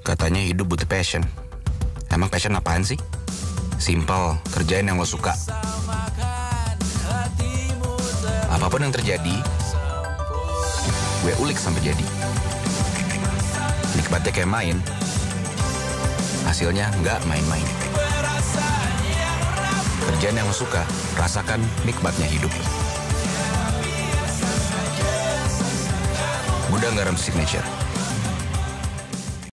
Katanya hidup butuh passion. Emang passion apaan sih? Simple, kerjain yang lo suka. Apapun yang terjadi, gue ulik sampai jadi. Nikmatnya kayak main, hasilnya nggak main-main. Kerjaan yang lo suka, rasakan nikmatnya hidup. Gudang Garam Signature.